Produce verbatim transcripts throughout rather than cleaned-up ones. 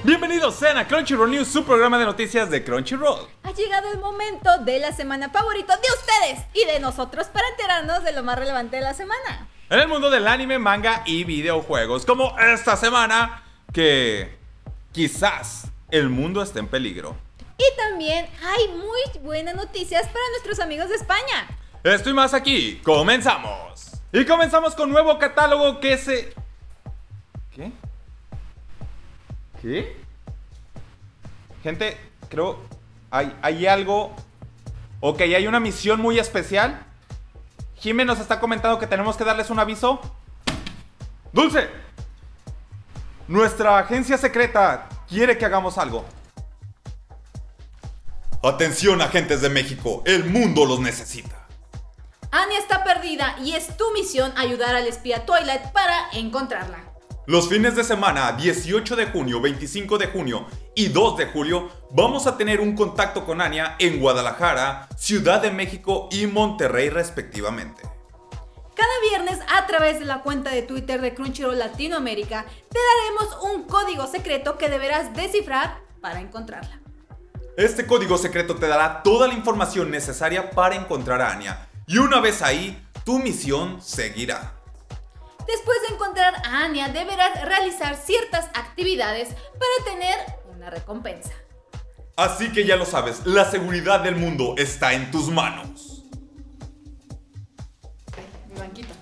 Bienvenidos sean a Crunchyroll News, su programa de noticias de Crunchyroll. Ha llegado el momento de la semana favorito de ustedes y de nosotros para enterarnos de lo más relevante de la semana en el mundo del anime, manga y videojuegos, como esta semana que quizás el mundo esté en peligro. Y también hay muy buenas noticias para nuestros amigos de España. Estoy más aquí, comenzamos. Y comenzamos con nuevo catálogo que se... ¿Qué? ¿Qué? Gente, creo... Hay, hay algo... Ok, hay una misión muy especial. Jimé nos está comentando que tenemos que darles un aviso. ¡Dulce! Nuestra agencia secreta quiere que hagamos algo. Atención, agentes de México, el mundo los necesita. Anya está perdida y es tu misión ayudar al espía Twilight para encontrarla. Los fines de semana, dieciocho de junio, veinticinco de junio y dos de julio, vamos a tener un contacto con Anya en Guadalajara, Ciudad de México y Monterrey respectivamente. Cada viernes a través de la cuenta de Twitter de Crunchyroll Latinoamérica te daremos un código secreto que deberás descifrar para encontrarla. Este código secreto te dará toda la información necesaria para encontrar a Anya y una vez ahí, tu misión seguirá. Después de encontrar a Anya, deberás realizar ciertas actividades para tener una recompensa. Así que ya lo sabes, la seguridad del mundo está en tus manos. Ay, mi banquito.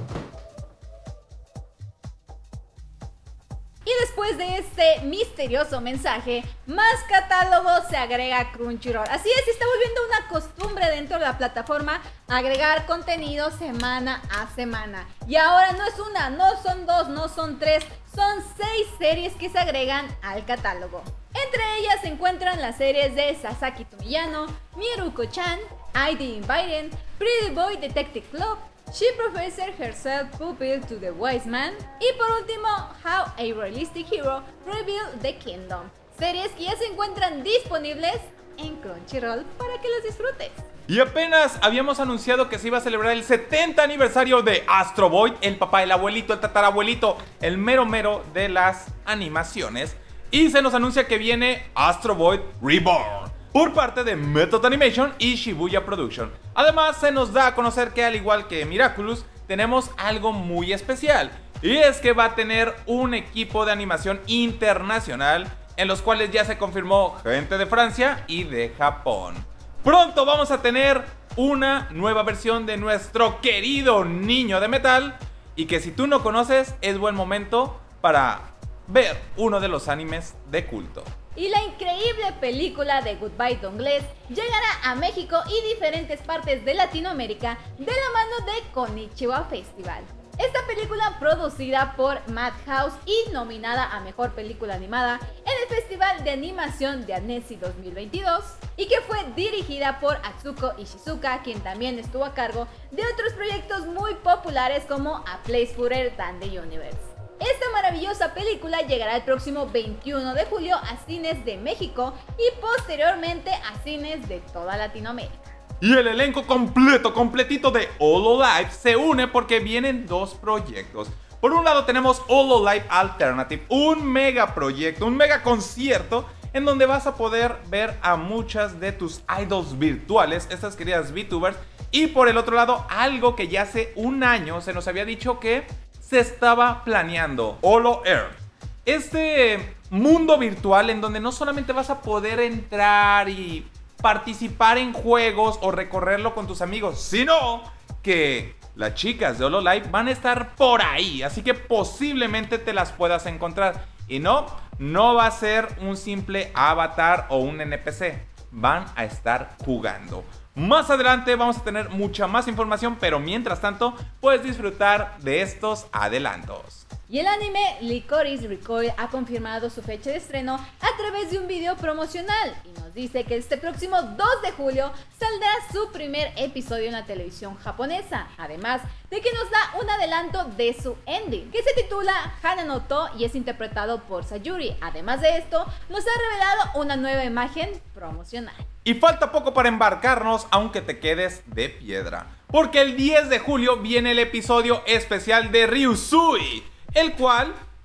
Y después de este misterioso mensaje, más catálogos se agrega a Crunchyroll. Así es, se está volviendo una costumbre dentro de la plataforma agregar contenido semana a semana. Y ahora no es una, no son dos, no son tres, son seis series que se agregan al catálogo. Entre ellas se encuentran las series de Sasaki to Miyano, Miruko-chan, I D Invited, Pretty Boy Detective Club, She Professor Herself Pupil to the Wise Man y por último How a Realistic Hero Revealed the Kingdom. Series que ya se encuentran disponibles en Crunchyroll para que las disfrutes. Y apenas habíamos anunciado que se iba a celebrar el setenta aniversario de Astro Boy, el papá, el abuelito, el tatarabuelito, el mero mero de las animaciones. Y se nos anuncia que viene Astro Boy Reborn por parte de Method Animation y Shibuya Production. Además se nos da a conocer que al igual que Miraculous tenemos algo muy especial, y es que va a tener un equipo de animación internacional en los cuales ya se confirmó gente de Francia y de Japón. Pronto vamos a tener una nueva versión de nuestro querido niño de metal, y que si tú no conoces es buen momento para ver uno de los animes de culto. Y la increíble película de Goodbye Dongles llegará a México y diferentes partes de Latinoamérica de la mano de Konichiwa Festival. Esta película, producida por Madhouse y nominada a Mejor Película Animada en el Festival de Animación de Annecy dos mil veintidós y que fue dirigida por Atsuko Ishizuka, quien también estuvo a cargo de otros proyectos muy populares como A Place Further Than the Universe. Esta maravillosa película llegará el próximo veintiuno de julio a cines de México y posteriormente a cines de toda Latinoamérica. Y el elenco completo, completito de Hololive se une porque vienen dos proyectos. Por un lado tenemos Hololive Alternative, un mega proyecto, un mega concierto en donde vas a poder ver a muchas de tus idols virtuales, estas queridas VTubers. Y por el otro lado, algo que ya hace un año se nos había dicho que se estaba planeando, Holo Earth. Este mundo virtual en donde no solamente vas a poder entrar y participar en juegos o recorrerlo con tus amigos, sino que las chicas de Hololive van a estar por ahí, así que posiblemente te las puedas encontrar. Y no, no va a ser un simple avatar o un N P C, van a estar jugando. Más adelante vamos a tener mucha más información, pero mientras tanto puedes disfrutar de estos adelantos. Y el anime Licorice Recoil ha confirmado su fecha de estreno a través de un video promocional y nos dice que este próximo dos de julio saldrá su primer episodio en la televisión japonesa, además de que nos da un adelanto de su ending, que se titula Hana no To y es interpretado por Sayuri. Además de esto, nos ha revelado una nueva imagen promocional. Y falta poco para embarcarnos, aunque te quedes de piedra, porque el diez de julio viene el episodio especial de Ryusui, el cual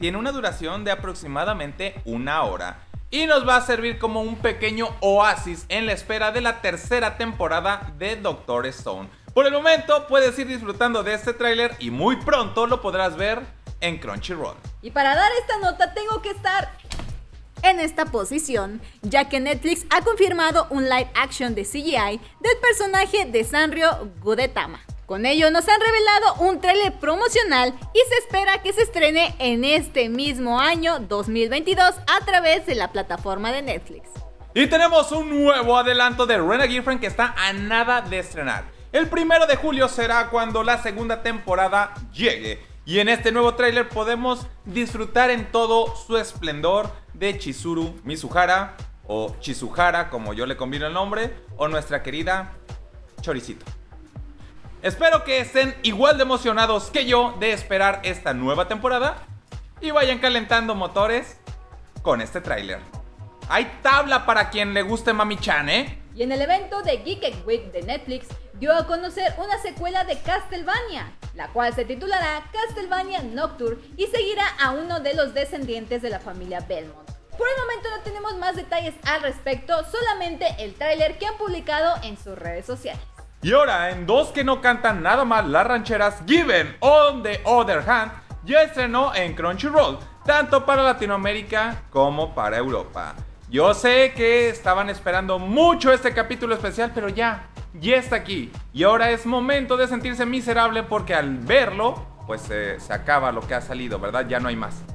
tiene una duración de aproximadamente una hora y nos va a servir como un pequeño oasis en la espera de la tercera temporada de Doctor Stone. Por el momento puedes ir disfrutando de este tráiler y muy pronto lo podrás ver en Crunchyroll. Y para dar esta nota tengo que estar en esta posición, ya que Netflix ha confirmado un live action de C G I del personaje de Sanrio Gudetama. Con ello nos han revelado un tráiler promocional y se espera que se estrene en este mismo año dos mil veintidós a través de la plataforma de Netflix. Y tenemos un nuevo adelanto de Rent a Girlfriend que está a nada de estrenar. El primero de julio será cuando la segunda temporada llegue. Y en este nuevo tráiler podemos disfrutar en todo su esplendor de Chizuru Mizuhara, o Chizuhara como yo le combino el nombre, o nuestra querida Choricito. Espero que estén igual de emocionados que yo de esperar esta nueva temporada y vayan calentando motores con este tráiler. Hay tabla para quien le guste Mami-chan, ¿eh? Y en el evento de Geeked Week de Netflix dio a conocer una secuela de Castlevania, la cual se titulará Castlevania Nocturne y seguirá a uno de los descendientes de la familia Belmont. Por el momento no tenemos más detalles al respecto, solamente el tráiler que han publicado en sus redes sociales. Y ahora, en dos que no cantan nada mal las rancheras, Given on the Other Hand ya estrenó en Crunchyroll, tanto para Latinoamérica como para Europa. Yo sé que estaban esperando mucho este capítulo especial, pero ya, ya está aquí. Y ahora es momento de sentirse miserable porque al verlo, pues eh, se acaba lo que ha salido, ¿verdad? Ya no hay más.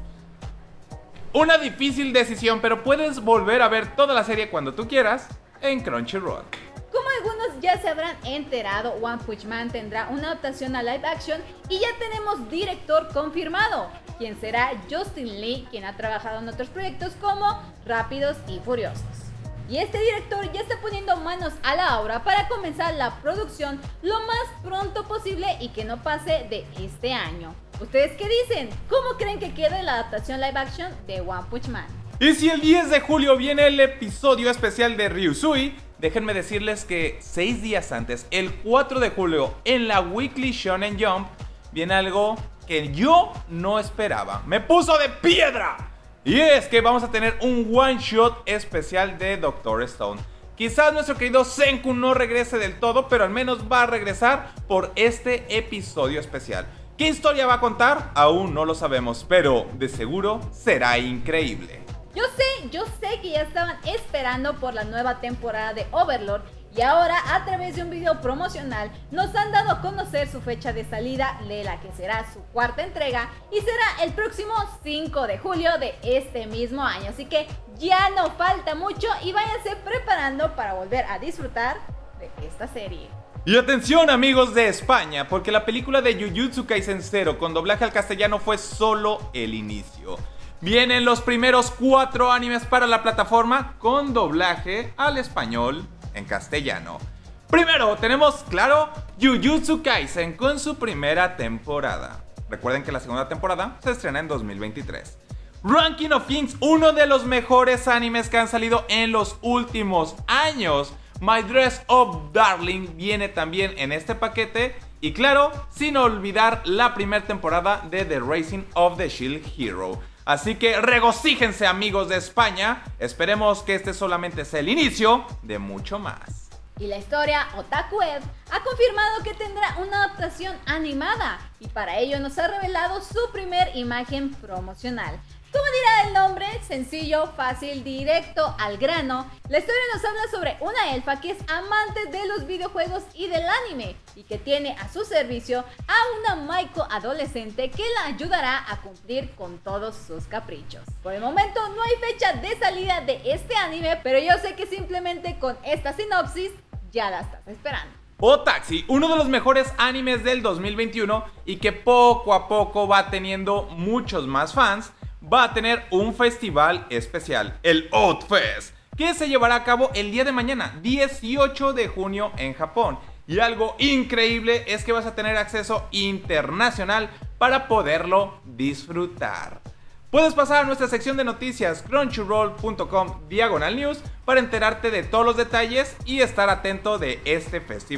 Una difícil decisión, pero puedes volver a ver toda la serie cuando tú quieras en Crunchyroll. Como algunos ya se habrán enterado, One Punch Man tendrá una adaptación a live action y ya tenemos director confirmado, quien será Justin Lee, quien ha trabajado en otros proyectos como Rápidos y Furiosos. Y este director ya está poniendo manos a la obra para comenzar la producción lo más pronto posible y que no pase de este año. ¿Ustedes qué dicen? ¿Cómo creen que quede la adaptación live action de One Punch Man? Y si el diez de julio viene el episodio especial de Ryusui, déjenme decirles que seis días antes, el cuatro de julio, en la Weekly Shonen Jump, viene algo que yo no esperaba. ¡Me puso de piedra! Y es que vamos a tener un one shot especial de Doctor Stone. Quizás nuestro querido Senku no regrese del todo, pero al menos va a regresar por este episodio especial. ¿Qué historia va a contar? Aún no lo sabemos, pero de seguro será increíble. Yo sé, yo sé que ya estaban esperando por la nueva temporada de Overlord y ahora a través de un video promocional nos han dado a conocer su fecha de salida de la que será su cuarta entrega y será el próximo cinco de julio de este mismo año. Así que ya no falta mucho y váyanse preparando para volver a disfrutar de esta serie. Y atención amigos de España, porque la película de Jujutsu Kaisen Zero con doblaje al castellano fue solo el inicio. Vienen los primeros cuatro animes para la plataforma con doblaje al español en castellano. Primero tenemos, claro, Jujutsu Kaisen con su primera temporada. Recuerden que la segunda temporada se estrena en dos mil veintitrés. Ranking of Kings, uno de los mejores animes que han salido en los últimos años. My Dress Up Darling viene también en este paquete. Y claro, sin olvidar la primera temporada de The Rising of the Shield Hero. Así que regocíjense amigos de España, esperemos que este solamente sea el inicio de mucho más. Y la historia Otaku Ed ha confirmado que tendrá una adaptación animada y para ello nos ha revelado su primer imagen promocional. Como dirá el nombre, sencillo, fácil, directo al grano, la historia nos habla sobre una elfa que es amante de los videojuegos y del anime y que tiene a su servicio a una Maiko adolescente que la ayudará a cumplir con todos sus caprichos. Por el momento no hay fecha de salida de este anime, pero yo sé que simplemente con esta sinopsis ya la estás esperando. Otaxi, uno de los mejores animes del dos mil veintiuno y que poco a poco va teniendo muchos más fans, va a tener un festival especial, el Outfest, que se llevará a cabo el día de mañana, dieciocho de junio en Japón. Y algo increíble es que vas a tener acceso internacional para poderlo disfrutar. Puedes pasar a nuestra sección de noticias crunchyroll punto com diagonal news para enterarte de todos los detalles y estar atento de este festival.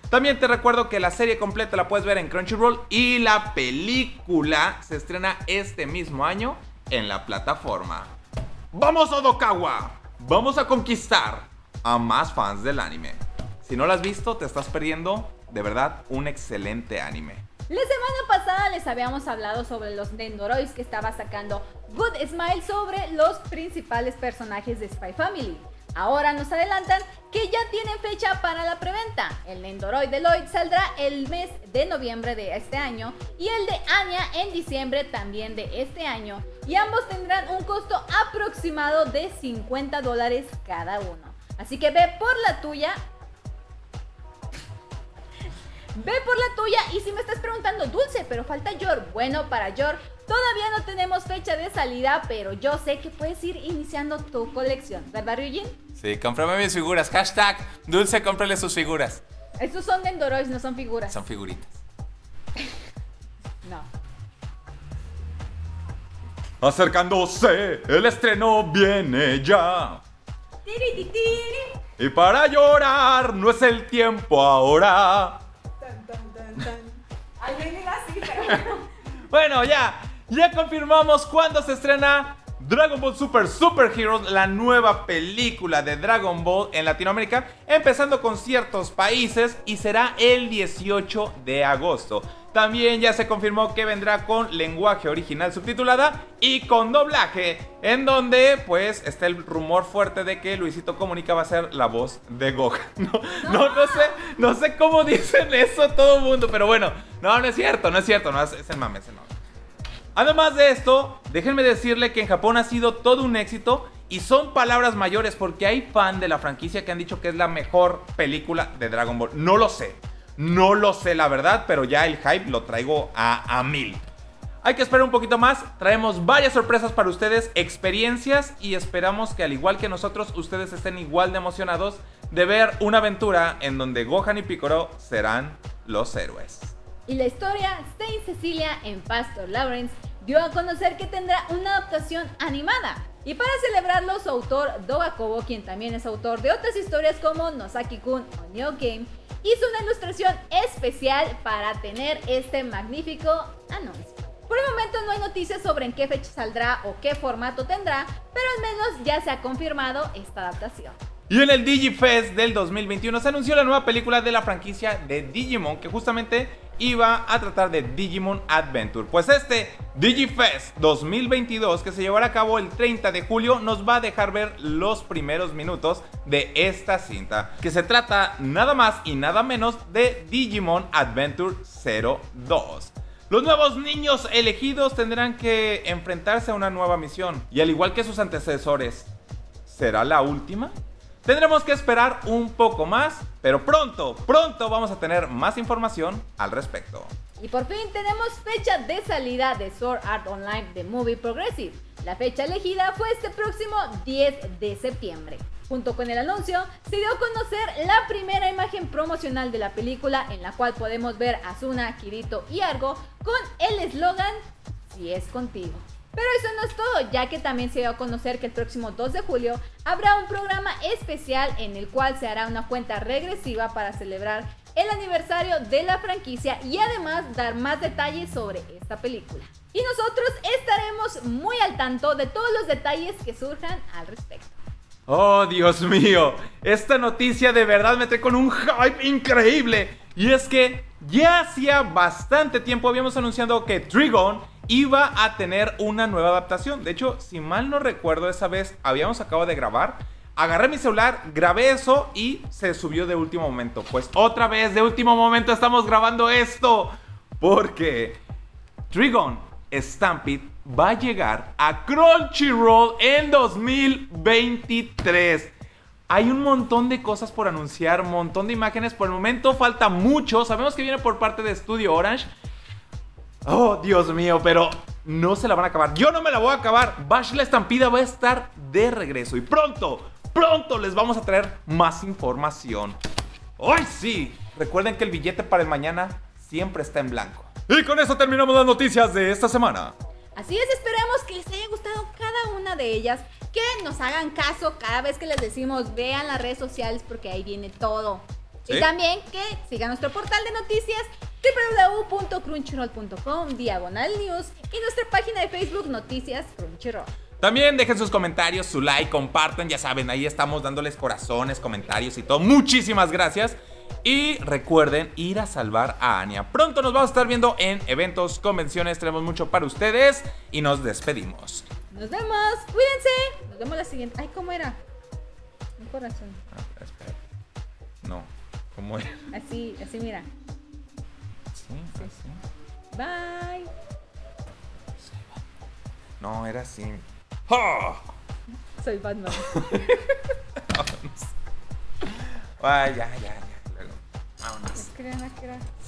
También te recuerdo que la serie completa la puedes ver en Crunchyroll y la película se estrena este mismo año en la plataforma. ¡Vamos, Odokawa! Vamos a conquistar a más fans del anime. Si no lo has visto, te estás perdiendo, de verdad, un excelente anime. La semana pasada les habíamos hablado sobre los Nendoroids que estaba sacando Good Smile sobre los principales personajes de Spy Family. Ahora nos adelantan que ya tienen fecha para la preventa. El Nendoroid de Lloyd saldrá el mes de noviembre de este año y el de Anya en diciembre también de este año. Y ambos tendrán un costo aproximado de cincuenta dólares cada uno. Así que ve por la tuya. Ve por la tuya. Y si me estás preguntando, Dulce, pero falta Yor. Bueno, para Yor todavía no tenemos fecha de salida, pero yo sé que puedes ir iniciando tu colección, ¿verdad, Ryujin? Sí, cómprame mis figuras. Hashtag Dulce, cómprale sus figuras. Estos son Nendoroids, no son figuras. Son figuritas. No. Acercándose, el estreno viene ya. Tiri, tiri, tiri. Y para llorar no es el tiempo ahora. Tan, tan, tan, tan. Ay, me diga así, pero bueno. Bueno, ya, ya confirmamos cuándo se estrena Dragon Ball Super Super Heroes, la nueva película de Dragon Ball en Latinoamérica, empezando con ciertos países y será el dieciocho de agosto. También ya se confirmó que vendrá con lenguaje original subtitulada y con doblaje, en donde pues está el rumor fuerte de que Luisito Comunica va a ser la voz de Gohan. No, no, no sé, no sé cómo dicen eso todo el mundo, pero bueno, no, no es cierto, no es cierto, no, es, es el mame, es el mame. Además de esto, déjenme decirle que en Japón ha sido todo un éxito y son palabras mayores porque hay fan de la franquicia que han dicho que es la mejor película de Dragon Ball. No lo sé. No lo sé la verdad, pero ya el hype lo traigo a, a mil. Hay que esperar un poquito más, traemos varias sorpresas para ustedes, experiencias y esperamos que al igual que nosotros, ustedes estén igual de emocionados de ver una aventura en donde Gohan y Piccolo serán los héroes. Y la historia Saint Cecilia en Pastor Lawrence dio a conocer que tendrá una adaptación animada. Y para celebrarlo, su autor Doga Kobo, quien también es autor de otras historias como Nosaki-kun o Neo Game, hizo una ilustración especial para tener este magnífico anuncio. Por el momento no hay noticias sobre en qué fecha saldrá o qué formato tendrá, pero al menos ya se ha confirmado esta adaptación. Y en el DigiFest del dos mil veintiuno se anunció la nueva película de la franquicia de Digimon, que justamente iba a tratar de Digimon Adventure. Pues este DigiFest dos mil veintidós, que se llevará a cabo el treinta de julio, nos va a dejar ver los primeros minutos de esta cinta, que se trata nada más y nada menos de Digimon Adventure cero dos. Los nuevos niños elegidos tendrán que enfrentarse a una nueva misión, y al igual que sus antecesores, ¿será la última? Tendremos que esperar un poco más, pero pronto, pronto vamos a tener más información al respecto. Y por fin tenemos fecha de salida de Sword Art Online The Movie Progressive. La fecha elegida fue este próximo diez de septiembre. Junto con el anuncio, se dio a conocer la primera imagen promocional de la película, en la cual podemos ver a Asuna, Kirito y Argo con el eslogan "Si es contigo". Pero eso no es todo, ya que también se dio a conocer que el próximo dos de julio habrá un programa especial en el cual se hará una cuenta regresiva para celebrar el aniversario de la franquicia y además dar más detalles sobre esta película. Y nosotros estaremos muy al tanto de todos los detalles que surjan al respecto. Oh, Dios mío, esta noticia de verdad me trae con un hype increíble. Y es que ya hacía bastante tiempo habíamos anunciado que Trigon iba a tener una nueva adaptación. De hecho, si mal no recuerdo, esa vez habíamos acabado de grabar, agarré mi celular, grabé eso y se subió de último momento. Pues otra vez de último momento estamos grabando esto, porque Trigon Stampede va a llegar a Crunchyroll en dos mil veintitrés. Hay un montón de cosas por anunciar, un montón de imágenes. Por el momento falta mucho. Sabemos que viene por parte de Studio Orange. Oh, Dios mío, pero no se la van a acabar. Yo no me la voy a acabar. Bash la Estampida va a estar de regreso. Y pronto, pronto les vamos a traer más información. ¡Ay, sí! Recuerden que el billete para el mañana siempre está en blanco. Y con eso terminamos las noticias de esta semana. Así es, esperamos que les haya gustado cada una de ellas, que nos hagan caso cada vez que les decimos vean las redes sociales porque ahí viene todo. Y ¿Sí? también que siga nuestro portal de noticias doble u doble u doble u punto crunchyroll punto com diagonal news y nuestra página de Facebook Noticias Crunchyroll. También dejen sus comentarios, su like, compartan, ya saben, ahí estamos dándoles corazones, comentarios y todo. Muchísimas gracias. Y recuerden ir a salvar a Anya. Pronto nos vamos a estar viendo en eventos, convenciones, tenemos mucho para ustedes y nos despedimos. Nos vemos, cuídense. Nos vemos la siguiente. Ay, ¿cómo era? Un corazón. Ah, espera. No, ¿cómo es? Así, así mira. Sí, así. Bye. No, era así. ¡Oh! Soy Batman. Ay, ya, ya, ya. Luego. Vámonos. ¿Qué creen que era?